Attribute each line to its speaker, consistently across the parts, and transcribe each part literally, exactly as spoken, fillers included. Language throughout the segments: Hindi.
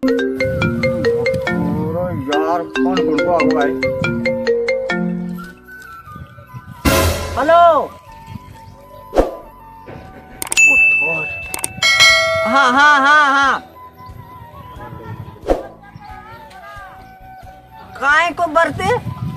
Speaker 1: यार कौन कौन को आगो भाई।
Speaker 2: हेलो हाँ हाँ हाँ हाँ काय को बरते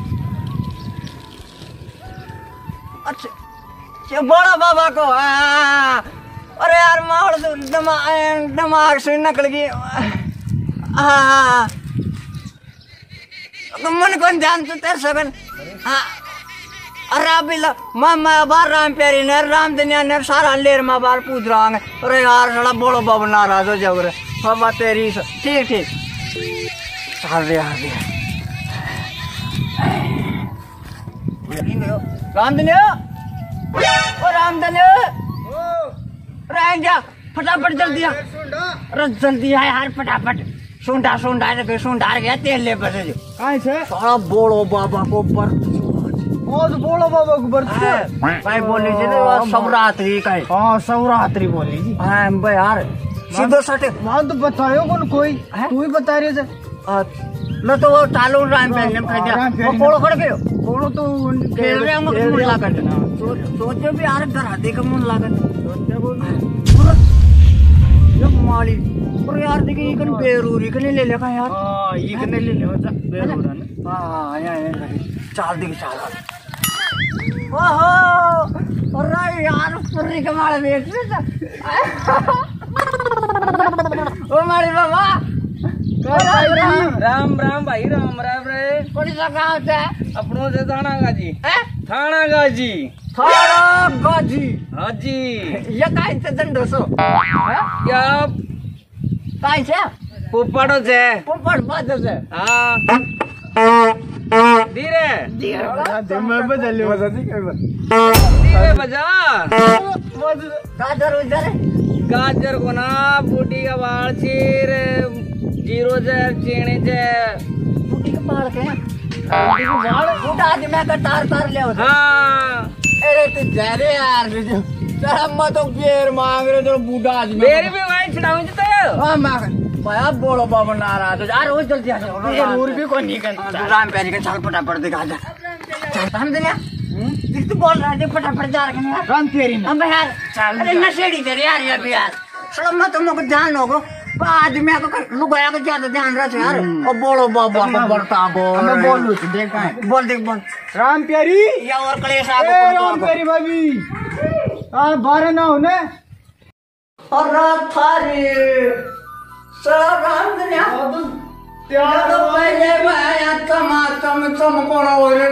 Speaker 2: अच्छा बड़ा बाबा को आ, अरे यार मार दिमाग दिमाग से निकल गई। हाँ मन कौन जानते तेरे सगन। हाँ अरे अभी मैं मैं बार राम प्यारी ने राम दुनिया ने सारा लेर में बार पूछ रहा हूँ। अरे यार थोड़ा बोलो बाबू नाराज हो जाओ रे। बाबा तेरी ठीक ठीक आ गया आ गया राम दुनिया ओ राम दुनिया रह जा फटाफट जल्दी आ। अरे जल्दी आ यार फटाफट सुंडा सुंडा के सुंडा गया तेल ले बसे जो कहाँ से सारा बोलो बाबा को बर्त और बोलो बाबा को बर्त भाई बोली जी ना शिवरात्रि का हाँ शिवरात्रि बोली जी। हाँ भाई यार सीधो सटे वहाँ तो बतायो कौन कोई तू ही बता रही है लो तो वो चालू राम पे ने खा दिया वो पोड़ो खड़ गयो पोड़ो तो खेल रहे हम मुन लागत सोचे भी यार घर आदि का मुन लागत सोचे बोल ये माली और यार देखिए इकन बेरूरी कने ले लेगा यार। हां ये कने ले ले बेरूरा ना। हां आया आया चाल देख चाल ओहो अरे यार पूरी कमाल देख ओ माली बाबा राम राम राम भाई राम राम रे कौन सा गाँव से अपनों से थाना गाजी थाना गाजी थाना गाजी हाँ जी ये कहीं से दंडो सो क्या कहीं से पुपड़ो से पुपड़ बाजो से हाँ धीरे धीरे मैं बजा ले बजा दी क्या धीरे बजा गाजर उधर गाजर को ना बूटी का बाल चीर जीरो से चीनी से बूटी का बाल के बाल बूटा आज मैं का तार तार ले हाँ अरे तू जा रे यार तेरा मत तो बेर मांग रहे तो बूटा आज बेर भी वहीं छिड़ाऊं जते हाँ मांग भाई बोलो बाबा नाराज यार वो जल्दी आ जाओ ये दूर भी कोई नहीं कर राम प्यारी का चाल फटाफट दिखा जा हम दुनिया तू बोल रहा है फटाफट जा रहे हैं राम प्यारी हम यार अरे नशेड़ी तेरे यार ये भी यार चलो मत तुमको ध्यान होगो आज मैं को लुगाया को ज्यादा ध्यान रखो यार और बोलो बाबा को बरता बोल मैं बोल लूं देख बोल देख बोल राम प्यारी या और कलेश आ गो राम प्यारी भाभी हां बारह ना होने और रात थारी सर राम दुनिया त्यार तो पहले आया तमा तम तम कौन हो रे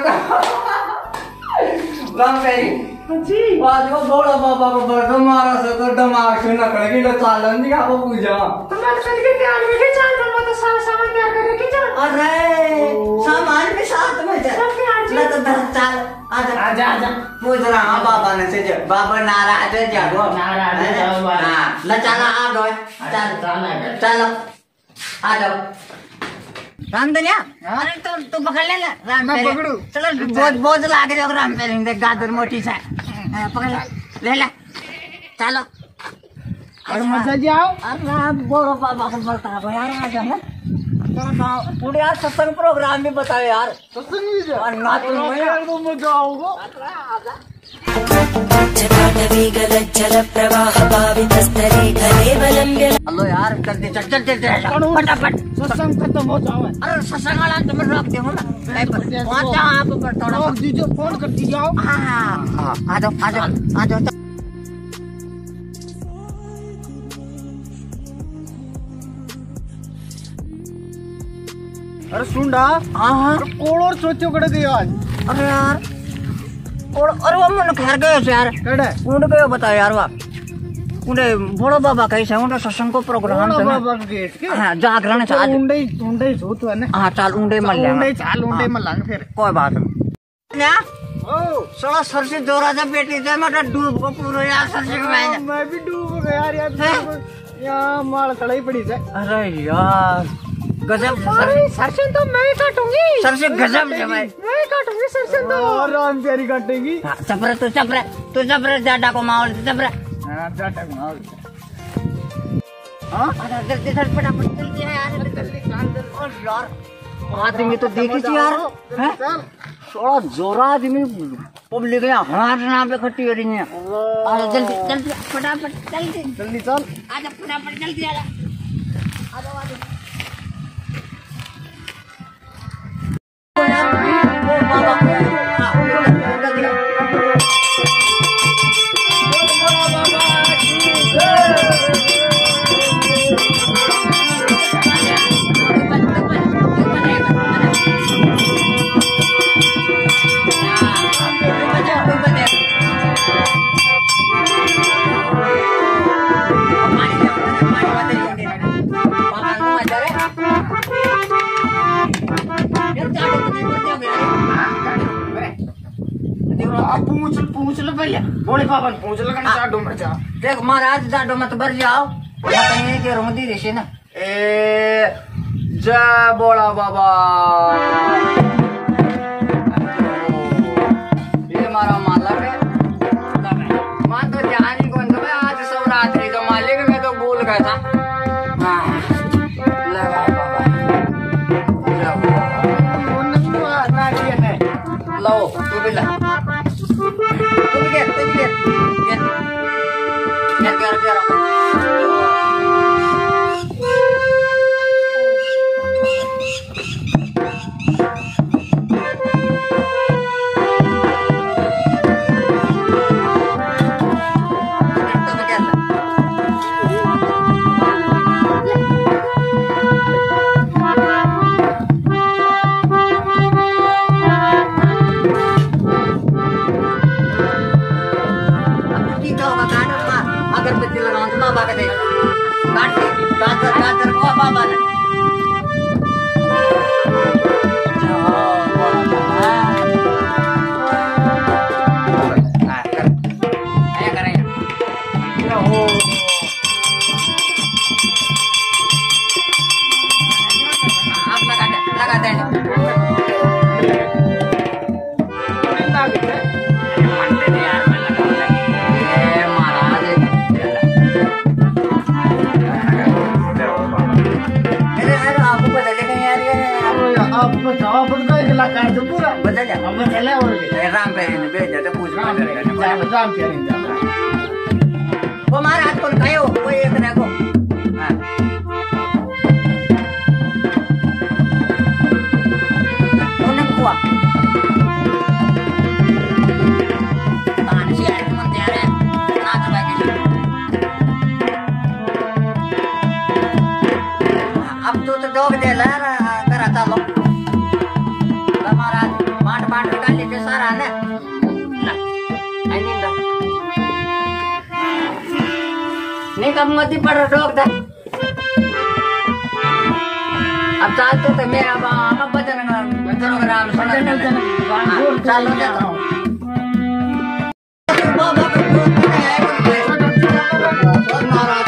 Speaker 2: राम प्यारी जी आज को बोला बाबा को बरदो मारा से तो दिमाग से नकल की तो चालन दिया को पूजा तो मैं चल के तैयार में के चल रहा तो सारा सामान तैयार करके के चल अरे सामान भी साथ में चल ले तो दस चाल आजा आजा आजा पूछ रहा बाबा ने से बाबा नाराज है जागो नाराज है हां ले चला आ गए चल चलो आ जाओ राम दुनिया अरे तो तू पकड़ ले ना राम मैं पकड़ू चलो बहुत बहुत लागे जो राम पे देख गाजर मोटी से पकड़ ले ले चलो और मजा जी आओ अरे बोलो बाबा को बोलता है यार आ जा ना चलो पूरे यार सत्संग प्रोग्राम भी बताओ यार सत्संग भी जा और ना तो यार तो मजा आओगे हेलो यार जल्दी चल चल चल फटाफट सत्संग खत्म हो जाओ अरे सत्संग वाला तुम रख दो ना पहुंचा आप पर थोड़ा दीजिए फोन कर दीजिए हाँ हाँ आ जाओ आ जाओ आ जाओ अरे सुंडा हाँ हाँ कोड़ और सोचो कड़े दिया आज अरे यार और अरे वो मन घर गए यार केड़े उंड गयो बता यार वा उंडे भोलो बाबा कैसे उंडे सत्संग को प्रोग्राम से ना बाबा के हां जागरण चाल उंडे उंडे जो तो है ना हां चाल उंडे मल ले उंडे चाल उंडे मल लांग फिर कोई बात नहीं ना ओ साला सर से जोरा जा बेटी से मत डूब को पूरा यार सर से मैं मैं भी डूब गया यार यार यार माल कड़ाई पड़ी से अरे यार गजब सरसों तो मैं काटूंगी सरसों गजब है भाई मैं काटूंगी सरसों तो और राम प्यारी काटेगी चपरा तो चपरा तो चपरा जाडा को माहौल चपरा हां जाडा को माहौल हाँ जल्दी जल्दी फटाफट जल्दी यार जल्दी और यार आदमी तो देखी थी यार हैं थोड़ा जोरा आदमी पब्लिक है हमारे नाम पे खट्टी हो रही है अरे जल्दी जल्दी फटाफट जल्दी
Speaker 1: जल्दी चल
Speaker 2: आजा फटाफट जल्दी आजा आ जाओ आ जाओ
Speaker 1: पूछ पूछ लो पहले बोले पापा पूछ लो कहीं जाडो मत जा
Speaker 2: देख महाराज जाडो मत बर जाओ कहीं के रोंदी देशे ना
Speaker 1: ए जय बोला बाबा ये हमारा मालक है
Speaker 2: मां तो ध्यान ही कौन था आज सब रात्रि का मालिक मैं तो भूल गया था हाँ लगा बाबा लो तू भी ला तू भी get तू भी get get get get get अगरबत्ती लगाऊं तो बाबा का देगा काट गाजर गाजर को बाबा ने आप लगा दे लगा दे
Speaker 1: आप बताओ पड़ता है कलाकार तो पूरा
Speaker 2: बदल जा
Speaker 1: हम चले और
Speaker 2: राम पे ने भेज दे पूछ
Speaker 1: राम राम करेंगे
Speaker 2: वो महाराज कौन कहो वो एक ने को हां उन्हें कुआ पानी से आए मन तैयार है ना तो बाकी अब तो तो डॉग दे ला कराता लो महाराज बाट बाट निकाल लीजिए सारा ने नहीं कब मती पड़ डॉग दे अब चाल तो ते मेरा बाबा बचन बचन ग्राम सुन चालो जाता हूं बाबा को नाराज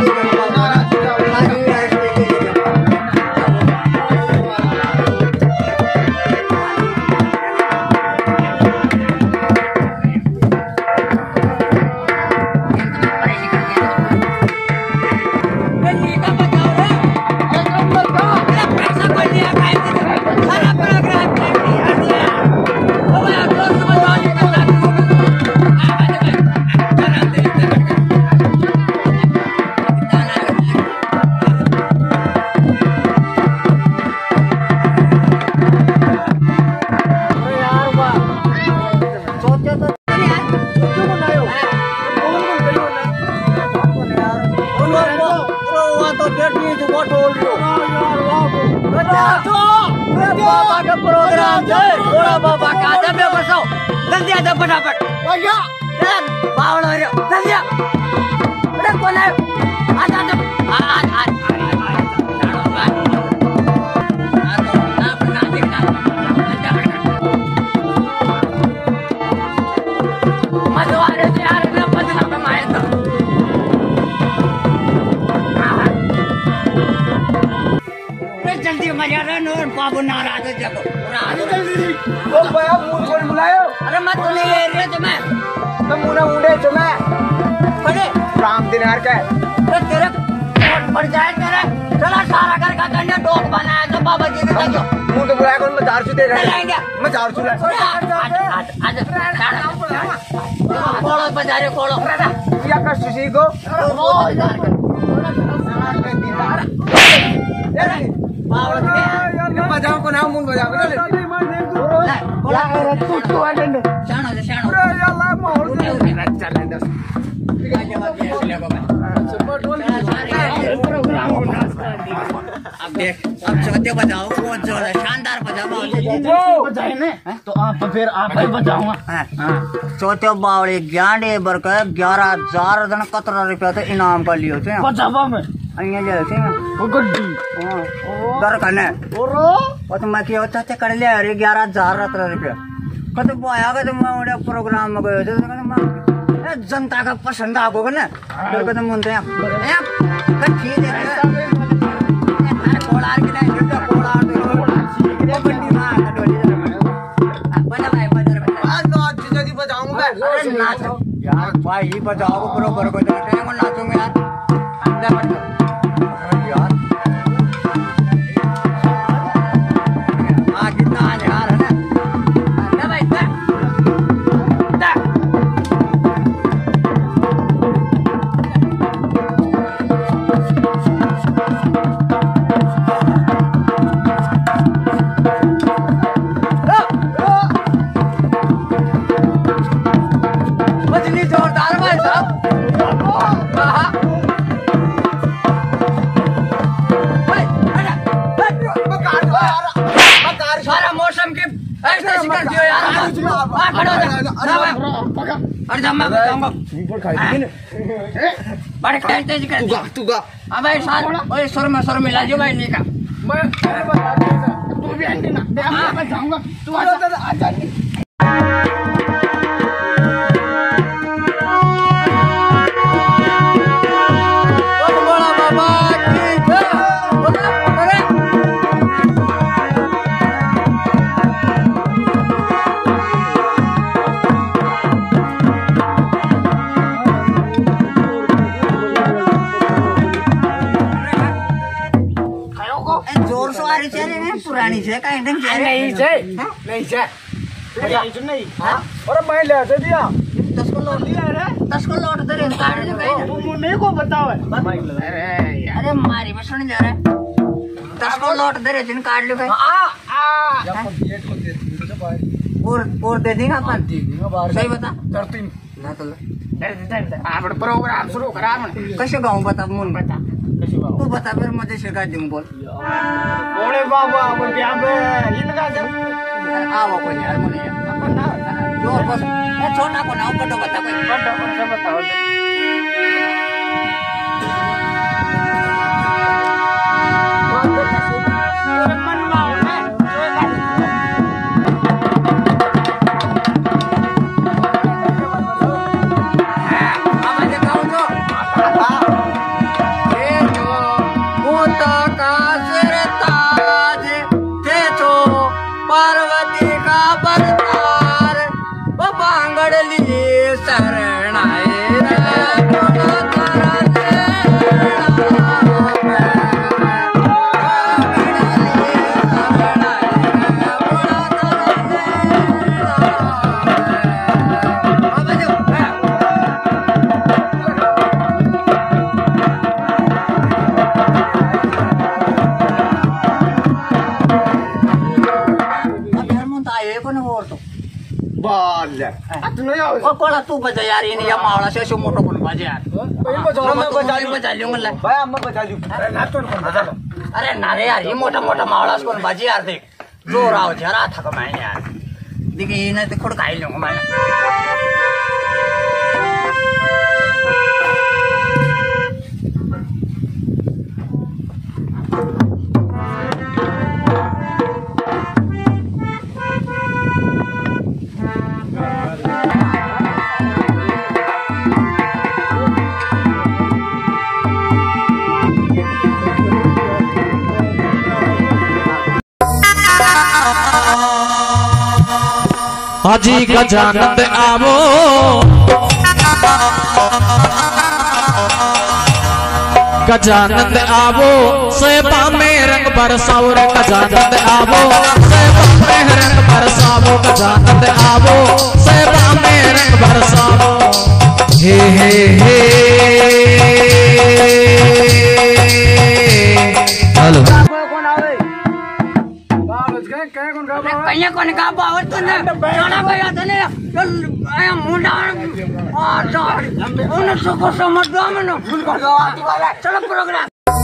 Speaker 2: बाबा का प्रोग्राम है बाबा का आजा मैं बसाओ जल्दी आजा फटाफट भैया बावड़ हो रहे जल्दी आ अरे कौन है आजा आजा आज आज जल्दी मजा नो बाबू नाराज हो जाओ
Speaker 1: जल्दी ओ भैया मुंह खोल बुलायो
Speaker 2: अरे मत ले रे तो मैं
Speaker 1: तो मुंह ना उड़े तो मैं
Speaker 2: खड़े
Speaker 1: राम दिनार का
Speaker 2: तो तेरे मर जाए तेरे। चला सारा घर का कन्या डोक बनाया तो बाबा जी ने देखो
Speaker 1: मुझे बुलाया कौन? मैं चार सौ दे रहा
Speaker 2: हूँ।
Speaker 1: मैं चार सौ ला
Speaker 2: कोड़ो बजा रहे कोड़ो
Speaker 1: क्या कर सुशी को बजाओ को नाम मुन बजाओ
Speaker 2: अब देख अब चौथे बजाओ कौन जोर है शानदार बजाओ
Speaker 1: बजाए ने तो आप फिर आप ही बजाऊंगा
Speaker 2: चौथे बावड़े ग्यारह बर का ग्यारह हजार दिन कतरा रुपया तो इनाम का लियो थे
Speaker 1: बजावा में
Speaker 2: अइया जैसे
Speaker 1: वो गड्डी
Speaker 2: दर कने
Speaker 1: ओरो
Speaker 2: और तो मैं क्या होता थे कर लिया अरे ग्यारह हजार सत्रह रुपया कत बोया का तो मैं उड़े प्रोग्राम में गयो थे तो मैं जनता का पसंद आगो ना फिर को तो मुनते हैं कच्ची दे अरे कोलार के लिए जो कोलार दे वो गड्डी मां कटोली दे बजा भाई बजा
Speaker 1: आज तो आज जल्दी बजाऊंगा
Speaker 2: अरे नाच यार भाई ये बजाओ बरोबर को जाते हैं मैं नाचूंगा यार अंदर मत यार आ कितना यार है ना अंदर भाई दा बजनी जोरदार भाई साहब सारा मौसम के ऐसे कर दियो यार अरे जब मैं बताऊंगा बड़े तेज कर
Speaker 1: तू गा तू गा
Speaker 2: अब भाई साथ ओए सुर में सुर मिला दियो भाई नहीं का
Speaker 1: मैं बता दूंगा तू भी आंटी ना मैं बजाऊंगा तू आ जा
Speaker 2: जोर से आ रही है पुरानी है कहीं ढंग से
Speaker 1: नहीं से नहीं से नहीं नहीं अरे मैं ले दे दिया
Speaker 2: दस को लौट लिया रे दस को लौट दे रे काट दे भाई
Speaker 1: तू मेरे को बताओ
Speaker 2: अरे अरे मारी में सुन जा रहा दस को लौट दे रे जिन काट लो भाई
Speaker 1: आ आ
Speaker 2: और और दे देंगे अपन सही बता
Speaker 1: करती
Speaker 2: ना तो
Speaker 1: आप प्रोग्राम शुरू करा हमने
Speaker 2: कैसे गाऊं बता मुन बता
Speaker 1: कैसे गाऊं
Speaker 2: तू बता फिर मुझे सिखा दूं बोल
Speaker 1: बोले बाबा वो क्या बे इनका जब
Speaker 2: आओ कोई यार मुझे जो बस छोटा को ना बड़ा बता कोई
Speaker 1: बड़ा बड़ा बताओ
Speaker 2: पार्वती का बरतार वो बांगड़ लिए शरण कोला तू बजा यार ये नहीं मावड़ा से ऐसे मोटो कौन बजा यार मैं बजा लूं बजा लूं मतलब
Speaker 1: भाई अम्मा बजा लूं अरे ना तो बजा लो
Speaker 2: अरे ना रे यार ये मोटा मोटा मावड़ा कौन बजा यार देख जोर आओ जरा थक मैं यार देखिए नहीं तो खुद खाई लूंगा मैं
Speaker 3: हाजी गजानंद आवो गजानंद आवो सेवा में रंग बरसाओ रे गजानंद आवो सेवा में रंग बरसाओ गजानंद आवो सेवा में रंग बरसाओ हे हे हे हेलो
Speaker 2: कौन आवे कहीं कौन का बावर तूने जाना गया तने आया मुंडा आ सॉरी उन सुको समझ दो मैंने चलो प्रोग्राम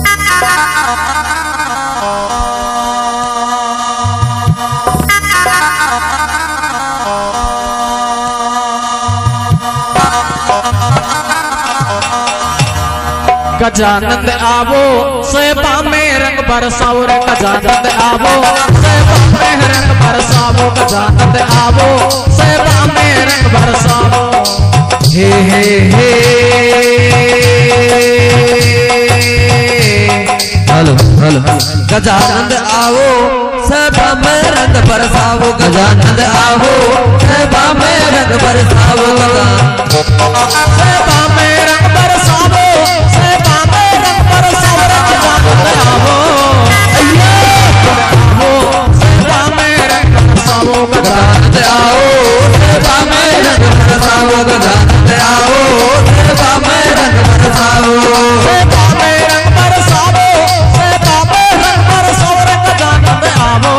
Speaker 3: गजानंद आवो सेवा में रंग बरसाओ रे गजानंद आवो सेवा में रंग बरसाओ गजानंद आवो सेवा में रंग बरसाओ हे हे हे हेलो हेलो
Speaker 4: गजानंद आओ सेवा में रंग बरसाओ गजानंद आओ सेवा में रंग बरसाओ
Speaker 3: सेवा में रंग बरसाओ सेवा में रंग बरसाओ गजानंद आवो सेवा में रंग बरसाओ
Speaker 4: गजानंद आओ सेवा में रंग बरसाओ गजानंद आओ सेवा में रंग बरसाओ
Speaker 3: सेवा में रंग बरसाओ सेवा में रंग बरसाओ गजानंद आवो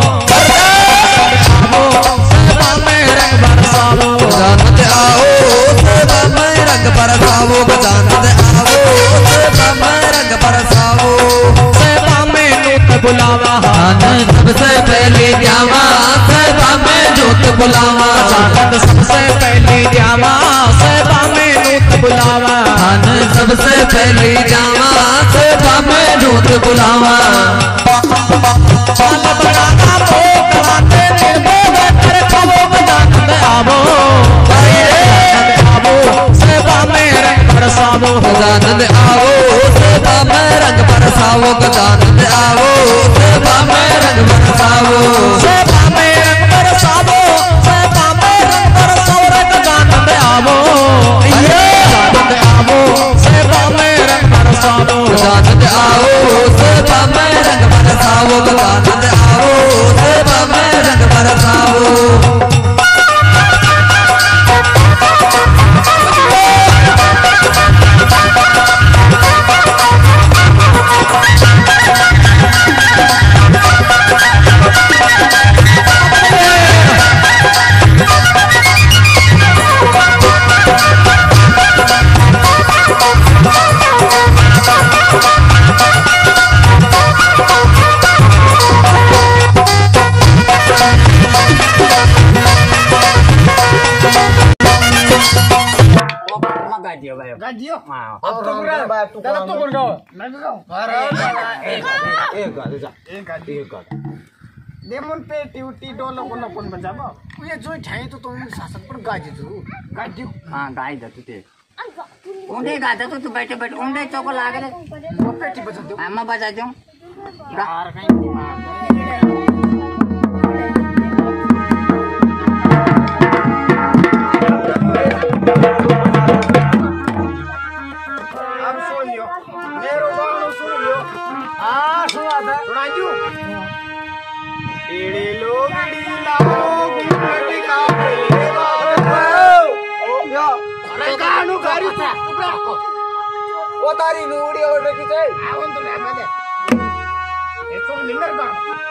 Speaker 3: सेवा में रंग बरसाओ
Speaker 4: गजानंद आओ सेवा में रंग बरसाओ गजानंद आओ सेवा में रंग बरसाओ
Speaker 3: सेवा में नूत बुलावा
Speaker 4: सबसे पहले जावा सेवा में जोत बुलावा
Speaker 3: गजानंद सबसे पहले जावा सेवा में नूत बुलावा
Speaker 4: सबसे पहले जावा सेवा में जोत बुलावा
Speaker 3: पाल बड़ा का भोग लगाते निर्भोग कर खाओ गजानंद आवो गजानंद आवो सेवा में रंग बरसाओ
Speaker 4: गजानंद आओ सेवा में रंग बरसाओ गजानंद आओ सेवा में रंग बरसाओ
Speaker 3: सेवा में रंग बरसाओ सेवा में रंग बरसाओ गजानंद आवो गजानंद आवो सेवा में रंग बरसाओ
Speaker 4: गजानंद आओ सेवा में रंग बरसाओ गजानंद आओ सेवा में रंग बरसाओ
Speaker 2: गाजियो भाई
Speaker 1: गाजियो
Speaker 2: हां
Speaker 1: अब तो पूरा दादा तो कौन गाओ मैं भी गाऊं
Speaker 2: अरे
Speaker 1: एक एक गा जा एक गा एक गा देमन पे ट्यूटी डोलो को न कोन बजाबो ये जो ठाई तो तुम शासक पर गाजी छु गाजियो
Speaker 2: हां गाई द तुते ओंडे गाता तो तू बैठे बैठ ओंडे चौको लागे रे
Speaker 1: वो पेटी बजा दो
Speaker 2: अम्मा बजा दूं
Speaker 1: यार कहीं अब सुन लियो मेरो गानो सुन लियो हां सुना था सुना दू एड़े लोग लाओ गुम्मटी का पेलेवा ओ या अरे गानो गारी तू वो तारी नूड़ी और की छै आवन तो ले माने ए तो लिंगर का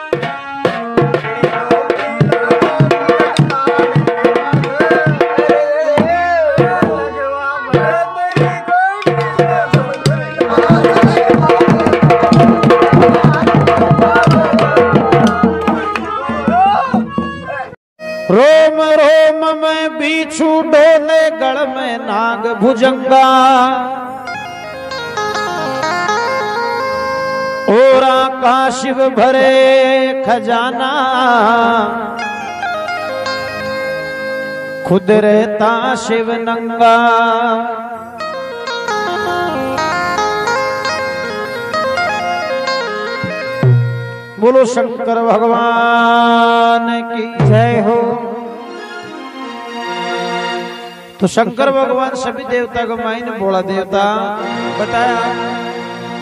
Speaker 3: रोम रोम में बिच्छू डोले गढ़ में नाग भुजंगा ओरा का शिव भरे खजाना खुद रहता शिव नंगा बोलो शंकर भगवान की जय हो। तो शंकर भगवान सभी देवता को माइन बोला देवता बताया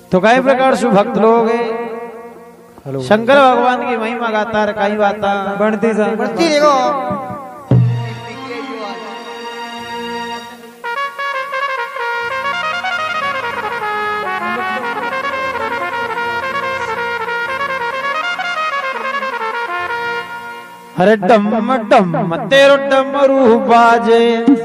Speaker 5: तो कई प्रकार से भक्त लोग शंकर भगवान की महिमा गाता है कई बाता
Speaker 1: बनती सा बनती देखो
Speaker 5: अरे डम डम तेरो डमरू बाजे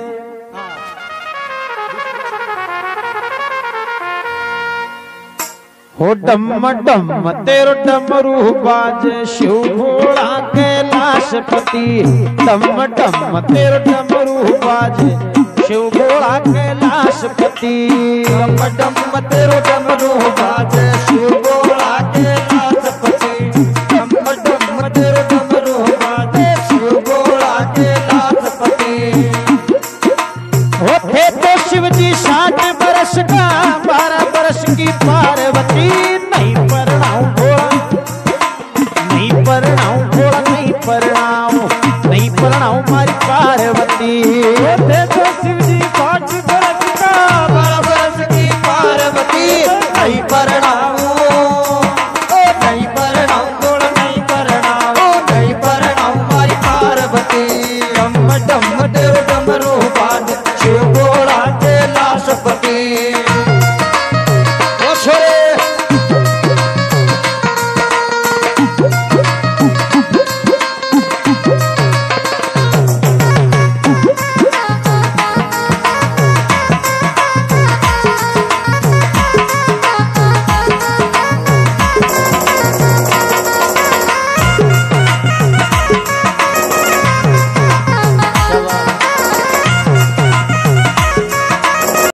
Speaker 5: हो डम डम तेरो डमरू बाजे शिव भोला कैलाशपति डम डम तेरो डमरू बाजे शिव भोला कैलाशपति डम डम तेरो डमरू बाजे शिव भोला कैलाशपति डम डम तेरो डमरू बाजे शिव भोला कैलाशपति होते तो शिव जी साठ बरस का बारह बरस की पार्वती